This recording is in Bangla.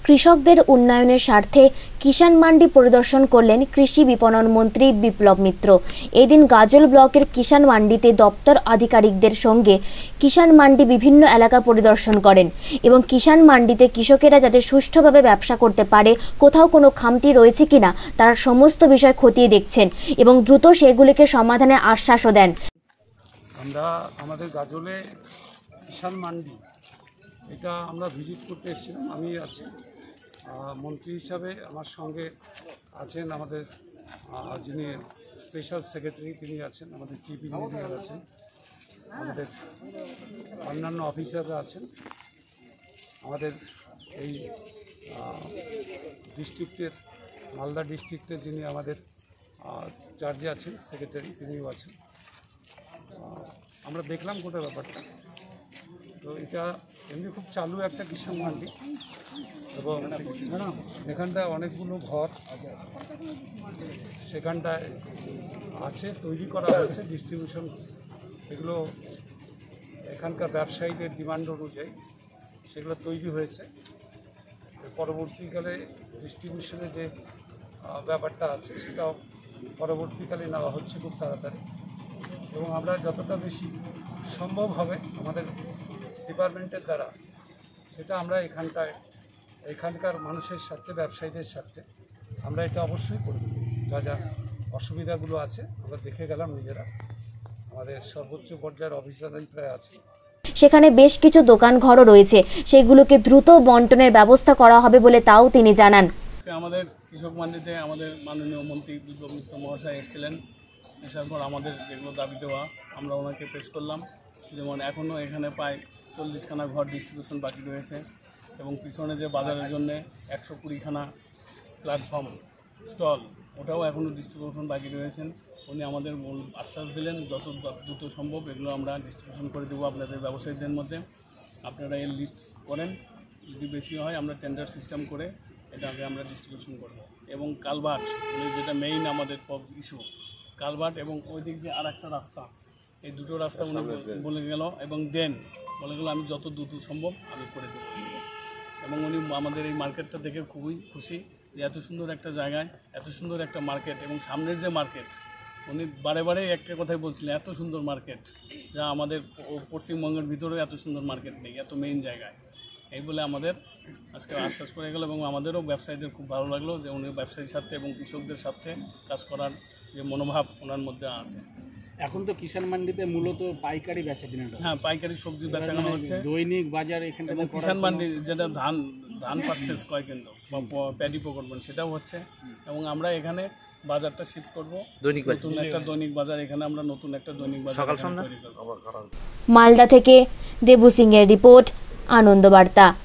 কৃষকদের উন্নয়নের স্বার্থে কিষাণ মান্ডি পরিদর্শন করলেন কৃষি বিপণন মন্ত্রী বিপ্লব মিত্র। এদিন গাজল ব্লকের কিষাণ মান্ডিতে দপ্তর আধিকারিকদের সঙ্গে কিষাণ মান্ডি বিভিন্ন এলাকা পরিদর্শন করেন এবং কিষাণ মান্ডিতে কৃষকেরা যাতে সুষ্ঠুভাবে ব্যবসা করতে পারে, কোথাও কোনো খামতি রয়েছে কিনা তার সমস্ত বিষয় খতিয়ে দেখছেন এবং দ্রুত সেগুলিকে সমাধানের আশ্বাসও দেন। আমরা আমাদের গাজলে কিষাণ মান্ডি এটা আমরা ভিজিট করতে এসেছিলাম। আমি আছি মন্ত্রী হিসাবে, আমার সঙ্গে আছেন আমাদের যিনি স্পেশাল সেক্রেটারি তিনি আছেন, আমাদের চিফ ইঞ্জিনিয়ার আছেন, আমাদের অন্যান্য অফিসাররা আছেন, আমাদের এই ডিস্ট্রিক্টের মালদা ডিস্ট্রিক্টের যিনি আমাদের চার্জে আছেন সেক্রেটারি তিনিও আছেন। আমরা দেখলাম গোটা ব্যাপারটা। তো এটা এমনি খুব চালু একটা কিষাণ মান্ডি এবং এখানটায় অনেকগুলো ঘর সেখানটায় আছে, তৈরি করা হয়েছে ডিস্ট্রিবিউশন। এগুলো এখানকার ব্যবসায়ীদের ডিমান্ড অনুযায়ী সেগুলো তৈরি হয়েছে। পরবর্তীকালে ডিস্ট্রিবিউশনের যে ব্যাপারটা আছে সেটাও পরবর্তীকালে নেওয়া হচ্ছে খুব তাড়াতাড়ি এবং আমরা যতটা বেশি সম্ভব হবে আমাদের ডিপার্টমেন্টের দ্বারা সেটা আমরা এখানকার মানুষের স্বার্থে, ব্যবসায়ীদের স্বার্থে আমরা এটা অবশ্যই করব। যা যা অসুবিধাগুলো আছে আমরা দেখে গেলাম নিজেরা, আমাদের সর্বোচ্চ পর্যায়ের অফিসাররাই প্রায় আছে। সেখানে বেশ কিছু দোকান ঘরও রয়েছে, সেগুলোকে দ্রুত বন্টনের ব্যবস্থা করা হবে বলে তাও তিনি জানান। আমাদের কৃষক মান্ডিতে আমাদের মাননীয় মন্ত্রী বিপ্লব মিত্র মহাশয় এসেছিলেন। এসার পর আমাদের যেগুলো দাবি দেওয়া আমরা ওনাকে পেশ করলাম। যেমন এখনও এখানে প্রায় 40খানা ঘর ডিস্ট্রিবিউশন বাকি রয়েছে এবং পিছনে যে বাজারের জন্য 120খানা প্ল্যাটফর্ম স্টল ওটাও এখনও ডিস্ট্রিবিউশন বাকি রয়েছেন। উনি আমাদের আশ্বাস দিলেন যত দ্রুত সম্ভব এগুলো আমরা ডিস্ট্রিবিউশন করে দেবো আপনাদের ব্যবসায়ীদের মধ্যে। আপনারা এর লিস্ট করেন, যদি বেশি হয় আমরা টেন্ডার সিস্টেম করে এটাকে আমরা ডিস্ট্রিবিউশন করব। এবং কালভার্ট যেটা মেইন আমাদের ইস্যু, কালভার্ট এবং ওই দিক দিয়ে আর একটা রাস্তা, এই দুটো রাস্তা উনি বলে গেল এবং দেন বলে গেল আমি যত দ্রুত সম্ভব আমি করে দেবো। এবং উনি আমাদের এই মার্কেটটা দেখে খুবই খুশি যে এত সুন্দর একটা জায়গায় এত সুন্দর একটা মার্কেট এবং সামনের যে মার্কেট, উনি বারে বারে একটা কথাই বলছিলেন এত সুন্দর মার্কেট, যা আমাদের পশ্চিমবঙ্গের ভিতরেও এত সুন্দর মার্কেট নেই এত মেইন জায়গায়। এই বলে আমাদের আজকে আশ্বাস করে গেল এবং আমাদেরও ব্যবসায়ীদের খুব ভালো লাগলো যে উনি ব্যবসায়ীর সাথে এবং কৃষকদের সাথে কাজ করার যে মনোভাব ওনার মধ্যে আছে। এখন তো কিষাণ মান্ডিতে মূলত পাইকারি বেচা কিনা, হ্যাঁ পাইকারি সবজি বেচা কেনা হচ্ছে, দৈনিক বাজার এখানে এবং কিষাণ মান্ডি যেটা ধান পারচেস কয় কেন্দ্র বা প্যাডি প্রকল্পন সেটাও হচ্ছে। এবং আমরা এখানে বাজারটা শিফট করবো, নতুন একটা দৈনিক বাজার, এখানে আমরা নতুন একটা দৈনিক বাজার তৈরি করব। মালদা থেকে দেবু সিং এর রিপোর্ট, আনন্দ বার্তা।